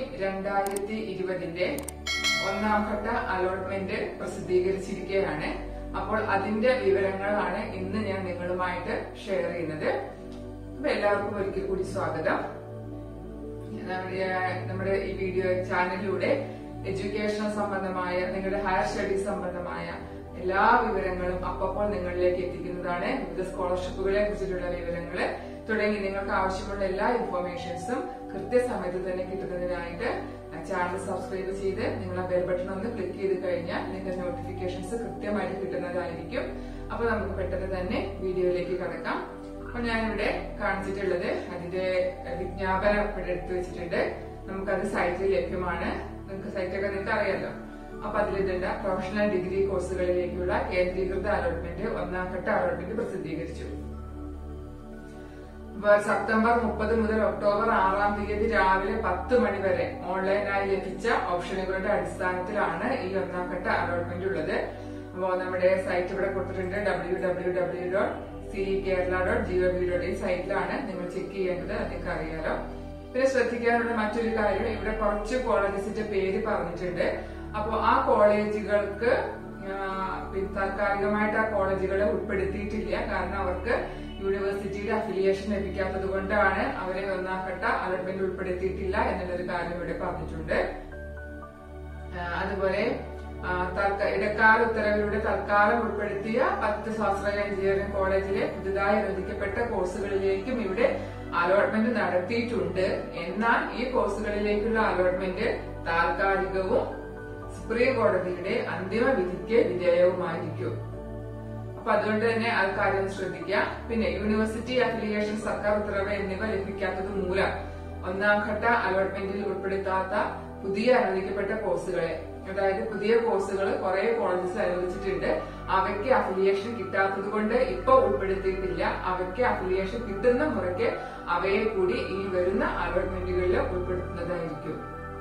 കീം 2020 ഒന്നാം ഘട്ട അലോട്ട്മെന്റ് പ്രസിദ്ധീകരിച്ചിരിക്കുകയാണ്. അപ്പോൾ അതിന്റെ വിവരങ്ങളാണ് ഇന്ന് ഞാൻ നിങ്ങളുമായിട്ട് ഷെയർ ചെയ്യുന്നത്. അപ്പൊ എല്ലാവർക്കും ഒരിക്കൽ കൂടി സ്വാഗതം. നമ്മുടെ ഈ വീഡിയോ ചാനലിലൂടെ എഡ്യൂക്കേഷൻ സംബന്ധമായ, നിങ്ങളുടെ ഹയർ സ്റ്റഡീസ് സംബന്ധമായ എല്ലാ വിവരങ്ങളും അപ്പോൾ നിങ്ങളിലേക്ക് എത്തിക്കുന്നതാണ്. വിവിധ സ്കോളർഷിപ്പുകളെ കുറിച്ചിട്ടുള്ള വിവരങ്ങള് തുടങ്ങി നിങ്ങൾക്ക് ആവശ്യമുള്ള എല്ലാ ഇൻഫോർമേഷൻസും കൃത്യസമയത്ത് തന്നെ കിട്ടുന്നതിനായിട്ട് ചാനൽ സബ്സ്ക്രൈബ് ചെയ്ത് നിങ്ങൾ ആ ബെൽ ബട്ടൺ ഒന്ന് ക്ലിക്ക് ചെയ്ത് കഴിഞ്ഞാൽ നിങ്ങൾക്ക് നോട്ടിഫിക്കേഷൻസ് കൃത്യമായിട്ട് കിട്ടുന്നതായിരിക്കും. അപ്പൊ നമുക്ക് പെട്ടെന്ന് തന്നെ വീഡിയോയിലേക്ക് കടക്കാം. അപ്പൊ ഞാനിവിടെ കാണിച്ചിട്ടുള്ളത് അതിന്റെ വിജ്ഞാപനം ഇവിടെ എടുത്തു വെച്ചിട്ടുണ്ട്. നമുക്കത് സൈറ്റിൽ ലഭ്യമാണ്. നിങ്ങൾക്ക് സൈറ്റൊക്കെ നിങ്ങൾക്ക് അറിയാലോ. അപ്പൊ അതിലിതുണ്ട്, പ്രൊഫഷണൽ ഡിഗ്രി കോഴ്സുകളിലേക്കുള്ള കേന്ദ്രീകൃത അലോട്ട്മെന്റ് ഒന്നാം ഘട്ട അലോട്ട്മെന്റ് പ്രസിദ്ധീകരിച്ചു. സെപ്റ്റംബർ 30 മുതൽ ഒക്ടോബർ 6 രാവിലെ 10 മണി വരെ ഓൺലൈനായി ലഭിച്ച ഓപ്ഷനുകളുടെ അടിസ്ഥാനത്തിലാണ് ഈ ഒന്നാം ഘട്ട അലോട്ട്മെന്റ് ഉള്ളത്. അപ്പോൾ നമ്മുടെ സൈറ്റ് ഇവിടെ കൊടുത്തിട്ടുണ്ട്, www.cekerala.gov.in സൈറ്റിലാണ് നിങ്ങൾ ചെക്ക് ചെയ്യേണ്ടത്. നിങ്ങൾക്ക് അറിയാലോ. പിന്നെ ശ്രദ്ധിക്കാനുള്ള മറ്റൊരു കാര്യം, ഇവിടെ കുറച്ച് കോളേജസിന്റെ പേര് പറഞ്ഞിട്ടുണ്ട്. അപ്പോൾ ആ കോളേജുകൾക്ക് താൽക്കാലികമായിട്ട് ആ കോളേജുകളെ ഉൾപ്പെടുത്തിയിട്ടില്ല. കാരണം അവർക്ക് യൂണിവേഴ്സിറ്റിയുടെ അഫിലിയേഷൻ ലഭിക്കാത്തത് കൊണ്ടാണ് അവരെ ഒന്നാം ഘട്ട അലോട്ട്മെന്റ് ഉൾപ്പെടുത്തിയിട്ടില്ല എന്നുള്ളൊരു കാര്യം ഇവിടെ പറഞ്ഞിട്ടുണ്ട്. അതുപോലെ ഇടക്കാല ഉത്തരവിലൂടെ തൽക്കാലം ഉൾപ്പെടുത്തിയ 10 ശാസ്ത്രീയ എഞ്ചിനീയറിംഗ് കോളേജിലെ പുതുതായി അനുവദിക്കപ്പെട്ട കോഴ്സുകളിലേക്കും ഇവിടെ അലോട്ട്മെന്റ് നടത്തിയിട്ടുണ്ട്. എന്നാൽ ഈ കോഴ്സുകളിലേക്കുള്ള അലോട്ട്മെന്റ് താൽക്കാലികവും സുപ്രീം കോടതിയുടെ അന്തിമ വിധിക്ക് വിധേയവുമായിരിക്കും. അപ്പൊ അതുകൊണ്ട് തന്നെ ആ കാര്യം ശ്രദ്ധിക്കാം. പിന്നെ യൂണിവേഴ്സിറ്റി അഫിലിയേഷൻ, സർക്കാർ ഉത്തരവ് എന്നിവ ലഭിക്കാത്തത് മൂലം ഒന്നാം ഘട്ട അലോട്ട്മെന്റിൽ ഉൾപ്പെടുത്താത്ത പുതിയ അനുവദിക്കപ്പെട്ട കോഴ്സുകളെ, അതായത് പുതിയ കോഴ്സുകൾ കുറെ കോളേജസ് അനുവദിച്ചിട്ടുണ്ട്, അവയ്ക്ക് അഫിലിയേഷൻ കിട്ടാത്തത് കൊണ്ട് ഇപ്പൊ ഉൾപ്പെടുത്തിയിട്ടില്ല. അവയ്ക്ക് അഫിലിയേഷൻ കിട്ടുന്ന മുറയ്ക്ക് അവയെ കൂടി ഈ വരുന്ന അലോട്ട്മെന്റുകളിൽ ഉൾപ്പെടുത്തുന്നതായിരിക്കും.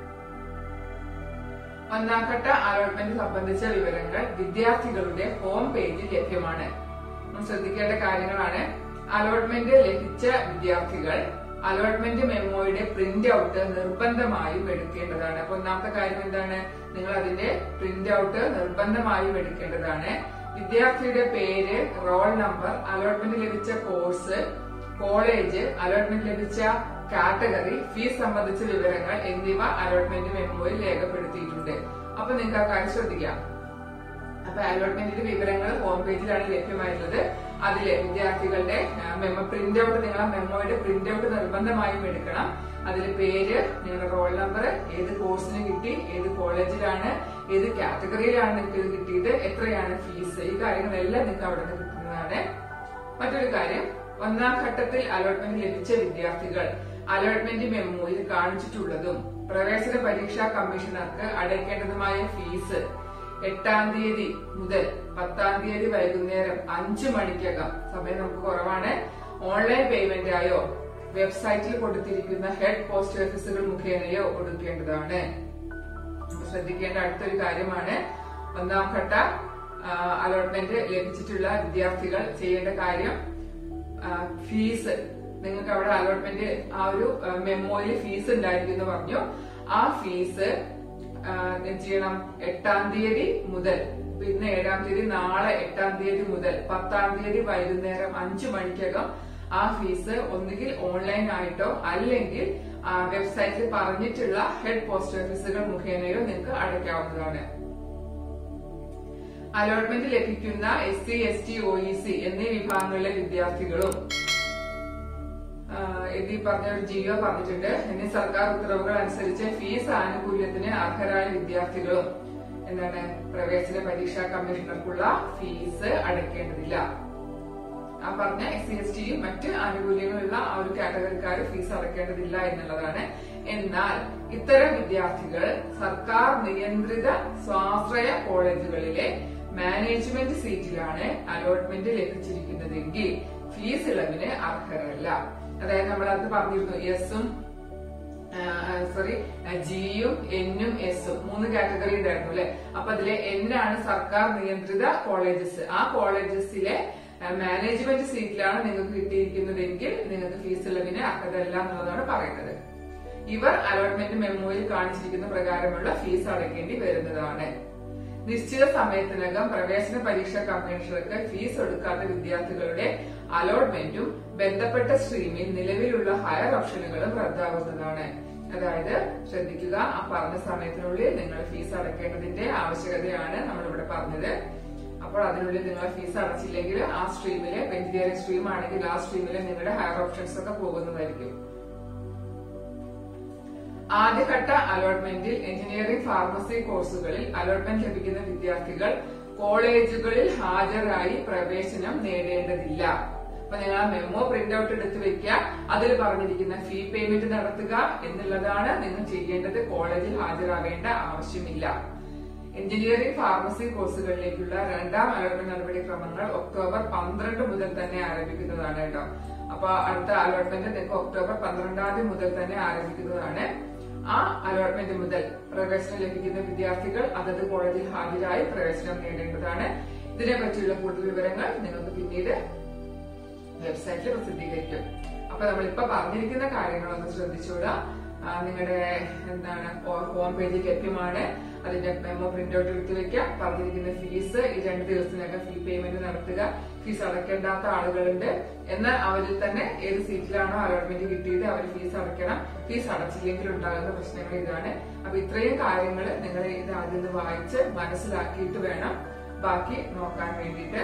ഒന്നാം ഘട്ട അലോട്ട്മെന്റ് സംബന്ധിച്ച വിവരങ്ങൾ വിദ്യാർത്ഥികളുടെ ഹോം പേജിൽ ലഭ്യമാണ്. ശ്രദ്ധിക്കേണ്ട കാര്യങ്ങളാണ്. അലോട്ട്മെന്റ് ലഭിച്ച വിദ്യാർത്ഥികൾ അലോട്ട്മെന്റ് മെമ്മോയുടെ പ്രിന്റ് ഔട്ട് നിർബന്ധമായും എടുക്കേണ്ടതാണ്. അപ്പൊ ഒന്നാമത്തെ കാര്യം എന്താണ്? നിങ്ങൾ അതിന്റെ പ്രിന്റ് ഔട്ട് നിർബന്ധമായും എടുക്കേണ്ടതാണ്. വിദ്യാർത്ഥിയുടെ പേര്, റോൾ നമ്പർ, അലോട്ട്മെന്റ് ലഭിച്ച കോഴ്സ്, കോളേജ്, അലോട്ട്മെന്റ് ലഭിച്ച കാറ്റഗറി, ഫീസ് സംബന്ധിച്ച വിവരങ്ങൾ എന്നിവ അലോട്ട്മെന്റ് മെമ്മോയിൽ രേഖപ്പെടുത്തിയിട്ടുണ്ട്. അപ്പൊ നിങ്ങൾക്ക് ആ കാര്യം ശ്രദ്ധിക്കാം. അപ്പൊ അലോട്ട്മെന്റിന്റെ വിവരങ്ങൾ ഹോം പേജിലാണ് ലഭ്യമായിട്ടുള്ളത്. അതില് വിദ്യാർത്ഥികളുടെ പ്രിന്റ് ഔട്ട്, നിങ്ങൾ മെമ്മോയുടെ പ്രിന്റ് ഔട്ട് നിർബന്ധമായും എടുക്കണം. അതിൽ പേര്, നിങ്ങളുടെ റോൾ നമ്പർ, ഏത് കോഴ്സിന് കിട്ടി, ഏത് കോളേജിലാണ്, ഏത് കാറ്റഗറിയിലാണ് നിങ്ങൾക്ക് ഇത് കിട്ടിയത്, എത്രയാണ് ഫീസ്, ഈ കാര്യങ്ങളെല്ലാം നിങ്ങൾക്ക് അവിടെ നിന്ന് കിട്ടുന്നതാണ്. മറ്റൊരു കാര്യം, ഒന്നാം ഘട്ടത്തിൽ അലോട്ട്മെന്റ് ലഭിച്ച വിദ്യാർത്ഥികൾ അലോട്ട്മെന്റ് മെമ്മോയിൽ കാണിച്ചിട്ടുള്ളതും പ്രവേശന പരീക്ഷാ കമ്മീഷണർക്ക് അടയ്ക്കേണ്ടതുമായ ഫീസ് 8-ാം തീയതി മുതൽ 10-ാം തീയതി വൈകുന്നേരം 5 മണിക്കകം, സമയം നമുക്ക് കുറവാണ്, ഓൺലൈൻ പേയ്മെന്റ് ആയോ വെബ്സൈറ്റിൽ കൊടുത്തിരിക്കുന്ന ഹെഡ് പോസ്റ്റ് ഓഫീസുകൾ മുഖേനയോ കൊടുക്കേണ്ടതാണ്. ശ്രദ്ധിക്കേണ്ട അടുത്തൊരു കാര്യമാണ്, ഒന്നാം ഘട്ട അലോട്ട്മെന്റ് ലഭിച്ചിട്ടുള്ള വിദ്യാർത്ഥികൾ ചെയ്യേണ്ട കാര്യം, ഫീസ്, നിങ്ങൾക്ക് അവിടെ അലോട്ട്മെന്റ് ആ ഒരു മെമ്മോയിൽ ഫീസ് ഉണ്ടായിരിക്കും എന്ന് പറഞ്ഞു. ആ ഫീസ് ചെയ്യണം 8-ാം തീയതി മുതൽ, ഇന്ന് 7-ാം തീയതി, നാളെ 8-ാം തീയതി മുതൽ 10-ാം തീയതി വൈകുന്നേരം 5 മണിക്കകം ആ ഫീസ് ഒന്നുകിൽ ഓൺലൈൻ ആയിട്ടോ അല്ലെങ്കിൽ വെബ്സൈറ്റിൽ പറഞ്ഞിട്ടുള്ള ഹെഡ് പോസ്റ്റ് ഓഫീസുകൾ മുഖേനയോ നിങ്ങൾക്ക് അടയ്ക്കാവുന്നതാണ്. അലോട്ട്മെന്റ് ലഭിക്കുന്ന SC, ST, OEC എന്നീ വിഭാഗങ്ങളിലെ വിദ്യാർത്ഥികളും എന്നീ പറഞ്ഞ ഒരു ജിയോ പറഞ്ഞിട്ടുണ്ട്. എന്നീ സർക്കാർ ഉത്തരവുകൾ അനുസരിച്ച് ഫീസ് ആനുകൂല്യത്തിന് അർഹരായ വിദ്യാർത്ഥികളും എന്താണ് പ്രവേശന പരീക്ഷാ കമ്മീഷണർക്കുള്ള ഫീസ് അടയ്ക്കേണ്ടതില്ല. ആ പറഞ്ഞ SC, ST മറ്റ് ആനുകൂല്യങ്ങളുള്ള ആ ഒരു കാറ്റഗറിക്കാർ ഫീസ് അടയ്ക്കേണ്ടതില്ല എന്നുള്ളതാണ്. എന്നാൽ ഇത്തരം വിദ്യാർത്ഥികൾ സർക്കാർ നിയന്ത്രിത സ്വാശ്രയ കോളേജുകളിലെ മാനേജ്മെന്റ് സീറ്റിലാണ് അലോട്ട്മെന്റ് ലഭിച്ചിരിക്കുന്നതെങ്കിൽ ഫീസ് ഇളവിന് അർഹരല്ല. അതായത് നമ്മൾ അത് പറഞ്ഞിരുന്നു, ജിയും എന്നും എസും 3 കാറ്റഗറി ഉണ്ടായിരുന്നു അല്ലെ. അപ്പൊ അതിലെ N ആണ് സർക്കാർ നിയന്ത്രിത കോളേജസ്. ആ കോളേജസിലെ മാനേജ്മെന്റ് സീറ്റിലാണ് നിങ്ങൾക്ക് കിട്ടിയിരിക്കുന്നതെങ്കിൽ നിങ്ങൾക്ക് ഫീസ് ഇളവിന് അർഹതല്ല എന്നുള്ളതാണ് പറയുന്നത്. ഇവർ അലോട്ട്മെന്റ് മെമ്മോയിൽ കാണിച്ചിരിക്കുന്ന പ്രകാരമുള്ള ഫീസ് അടയ്ക്കേണ്ടി വരുന്നതാണ്. നിശ്ചിത സമയത്തിനകം പ്രവേശന പരീക്ഷാ കമ്മീഷണർക്ക് ഫീസ് ഒടുക്കാത്ത വിദ്യാർത്ഥികളുടെ അലോട്ട്മെന്റും ബന്ധപ്പെട്ട സ്ട്രീമിൽ നിലവിലുള്ള ഹയർ ഓപ്ഷനുകളും റദ്ദാകുന്നതാണ്. അതായത് ശ്രദ്ധിക്കുക, ആ പറഞ്ഞ സമയത്തിനുള്ളിൽ നിങ്ങൾ ഫീസ് അടയ്ക്കേണ്ടതിന്റെ ആവശ്യകതയാണ് നമ്മളിവിടെ പറഞ്ഞത്. അപ്പോൾ അതിനുള്ളിൽ നിങ്ങൾ ഫീസ് അടച്ചില്ലെങ്കിൽ ആ സ്ട്രീമില്, എഞ്ചിനീയറിംഗ് സ്ട്രീം ആണെങ്കിൽ ആ സ്ട്രീമില് നിങ്ങളുടെ ഹയർ ഓപ്ഷൻസ് ഒക്കെ പോകുന്നതായിരിക്കും. ആദ്യഘട്ട അലോട്ട്മെന്റിൽ എഞ്ചിനീയറിംഗ് ഫാർമസി കോഴ്സുകളിൽ അലോട്ട്മെന്റ് ലഭിക്കുന്ന വിദ്യാർത്ഥികൾ കോളേജുകളിൽ ഹാജരായി പ്രവേശനം നേടേണ്ടതില്ല. അപ്പൊ നിങ്ങൾ ആ മെമ്മോ പ്രിന്റ് ഔട്ട് എടുത്ത് വെക്കുക. അതിൽ പറഞ്ഞിരിക്കുന്ന ഫീ പേയ്മെന്റ് നടത്തുക എന്നുള്ളതാണ് നിങ്ങൾ ചെയ്യേണ്ടത്. കോളേജിൽ ഹാജരാകേണ്ട ആവശ്യമില്ല. എഞ്ചിനീയറിംഗ് ഫാർമസി കോഴ്സുകളിലേക്കുള്ള രണ്ടാം അലോട്ട്മെന്റ് നടപടിക്രമങ്ങൾ ഒക്ടോബർ 12 മുതൽ തന്നെ ആരംഭിക്കുന്നതാണ് കേട്ടോ. അപ്പൊ അടുത്ത അലോട്ട്മെന്റ് നിങ്ങൾക്ക് ഒക്ടോബർ 12 മുതൽ തന്നെ ആരംഭിക്കുന്നതാണ്. ആ അലോട്ട്മെന്റ് മുതൽ പ്രവേശനം ലഭിക്കുന്ന വിദ്യാർത്ഥികൾ അതത് കോളേജിൽ ഹാജരായി പ്രവേശനം നേടേണ്ടതാണ്. ഇതിനെ പറ്റിയുള്ള കൂടുതൽ വിവരങ്ങൾ നിങ്ങൾക്ക് പിന്നീട് വെബ്സൈറ്റിൽ പ്രസിദ്ധീകരിക്കും. അപ്പൊ നമ്മളിപ്പോ പറഞ്ഞിരിക്കുന്ന കാര്യങ്ങളൊന്ന് ശ്രദ്ധിച്ചോളാം. നിങ്ങളുടെ ഹോം പേജിൽ ലഭ്യമാണ്. അതിന്റെ മെമ്മോ പ്രിന്റ് ഔട്ട് എടുത്ത് വെക്കുക. പറഞ്ഞിരിക്കുന്ന ഫീസ് ഈ 2 ദിവസത്തിനകം ഫീ പേയ്മെന്റ് നടത്തുക. ഫീസ് അടയ്ക്കേണ്ടാത്ത ആളുകളുണ്ട് എന്നാൽ അവരിൽ തന്നെ ഏത് സീറ്റിലാണോ അലോട്ട്മെന്റ് കിട്ടിയത് അവർ ഫീസ് അടയ്ക്കണം. ഫീസ് അടച്ചില്ലെങ്കിൽ ഉണ്ടാകുന്ന പ്രശ്നങ്ങൾ ഇതാണ്. അപ്പൊ ഇത്രയും കാര്യങ്ങൾ നിങ്ങൾ ഇത് ആദ്യം വായിച്ച് മനസ്സിലാക്കിയിട്ട് വേണം ബാക്കി നോക്കാൻ വേണ്ടിയിട്ട്.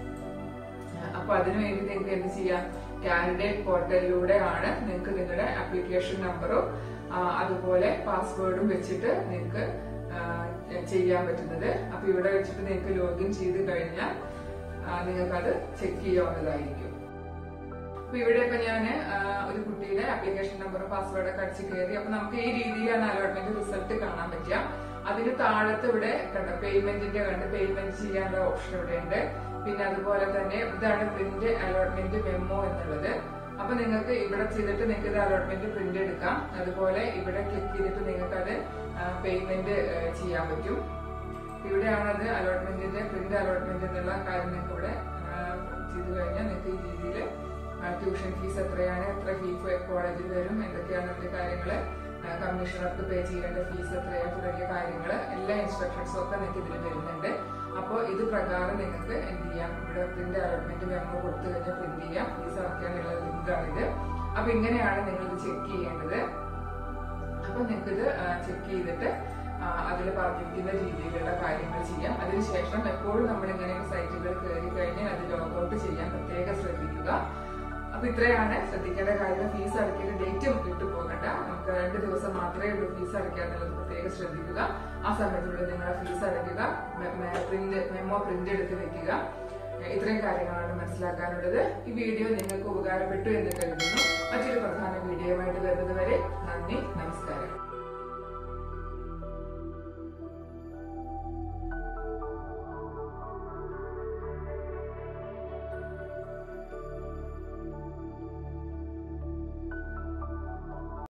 അപ്പൊ അതിനുവേണ്ടി നിങ്ങൾക്ക് എന്ത് ചെയ്യാം, കാൻഡിഡേറ്റ് പോർട്ടലിലൂടെ ആണ് നിങ്ങൾക്ക് നിങ്ങളുടെ ആപ്ലിക്കേഷൻ നമ്പറും അതുപോലെ പാസ്വേഡും വെച്ചിട്ട് നിങ്ങൾക്ക് ചെയ്യാൻ പറ്റുന്നത്. അപ്പൊ ഇവിടെ വെച്ചിട്ട് നിങ്ങൾക്ക് ലോഗിൻ ചെയ്ത് കഴിഞ്ഞാൽ നിങ്ങൾക്കത് ചെക്ക് ചെയ്യാവുന്നതായിരിക്കും. അപ്പൊ ഇവിടെ ഇപ്പൊ ഞാന് ഒരു കുട്ടിയുടെ ആപ്ലിക്കേഷൻ നമ്പറും പാസ്വേഡൊക്കെ അടിച്ച് കയറി. അപ്പൊ നമുക്ക് ഈ രീതിയിലാണ് അലോട്ട്മെന്റ് റിസൾട്ട് കാണാൻ പറ്റുക. അതിന് താഴത്ത് ഇവിടെ കണ്ട പേയ്മെന്റിന്റെ പേയ്മെന്റ് ചെയ്യാനുള്ള ഓപ്ഷൻ ഇവിടെ ഉണ്ട്. പിന്നെ അതുപോലെ തന്നെ ഇതാണ് പ്രിന്റ് അലോട്ട്മെന്റ് മെമ്മോ എന്നുള്ളത്. അപ്പൊ നിങ്ങൾക്ക് ഇവിടെ ചെയ്തിട്ട് നിങ്ങൾക്ക് ഇത് അലോട്ട്മെന്റ് പ്രിന്റ് എടുക്കാം. അതുപോലെ ഇവിടെ ക്ലിക്ക് ചെയ്തിട്ട് നിങ്ങൾക്ക് അത് പേയ്മെന്റ് ചെയ്യാൻ പറ്റും. ഇവിടെയാണ് അത് അലോട്ട്മെന്റിന്റെ പ്രിന്റ് അലോട്ട്മെന്റ് എന്നുള്ള കാര്യം നിങ്ങൾക്ക് ഇവിടെ ചെയ്ത് കഴിഞ്ഞാൽ നിങ്ങൾക്ക് ഈ രീതിയിൽ ട്യൂഷൻ ഫീസ് എത്രയാണ്, എത്ര ഫീ കോളേജിൽ വരും, എന്തൊക്കെയാണ് അതിന്റെ കാര്യങ്ങള്, കമ്മീഷണർക്ക് പേ ചെയ്യേണ്ട ഫീസ് എത്രയാണ് തുടങ്ങിയ കാര്യങ്ങൾ എല്ലാ ഇൻസ്ട്രക്ഷൻസും ഒക്കെ നിങ്ങൾക്ക് ഇതിൽ വരുന്നുണ്ട്. അപ്പോൾ ഇത് പ്രകാരം നിങ്ങൾക്ക് എന്ത് ചെയ്യാം, ഇവിടെ പ്രിന്റ് അലോട്ട്മെന്റ് മെമ്മോ കൊടുത്തു കഴിഞ്ഞാൽ പ്രിന്റ് ചെയ്യാം. ഫീസ് അടയ്ക്കാനുള്ള ലിങ്കാണിത്. അപ്പൊ ഇങ്ങനെയാണ് നിങ്ങൾ ഇത് ചെക്ക് ചെയ്യേണ്ടത്. അപ്പൊ നിങ്ങൾക്ക് ഇത് ചെക്ക് ചെയ്തിട്ട് അതിൽ പറഞ്ഞിരിക്കുന്ന രീതിയിലുള്ള കാര്യങ്ങൾ ചെയ്യാം. അതിനുശേഷം എപ്പോഴും നമ്മൾ ഇങ്ങനെയുള്ള സൈറ്റുകൾ കയറി കഴിഞ്ഞാൽ അത് ലോഗൌട്ട് ചെയ്യാൻ പ്രത്യേകം ശ്രദ്ധിക്കുക. അപ്പൊ ഇത്രയാണ് ശ്രദ്ധിക്കേണ്ട കാര്യം. ഫീസ് അടയ്ക്കേണ്ട ഡേറ്റും വിട്ടുപോകണ്ട. നമുക്ക് 2 ദിവസം മാത്രമേ ഉള്ളൂ ഫീസ് അടയ്ക്കാന്നുള്ളത് പ്രത്യേകം ശ്രദ്ധിക്കുക. ആ സമയത്തിനുള്ളിൽ നിങ്ങൾ ഫീസ് അടയ്ക്കുക, മെമ്മോ പ്രിന്റ് എടുത്ത് വെക്കുക. ഇത്രയും കാര്യങ്ങളാണ് മനസ്സിലാക്കാനുള്ളത്. ഈ വീഡിയോ നിങ്ങൾക്ക് ഉപകാരപ്പെട്ടു എന്ന് കരുതുന്നു. മറ്റൊരു പ്രധാന വീഡിയോയുമായിട്ട് വരുന്നത് വരെ നന്ദി, നമസ്കാരം.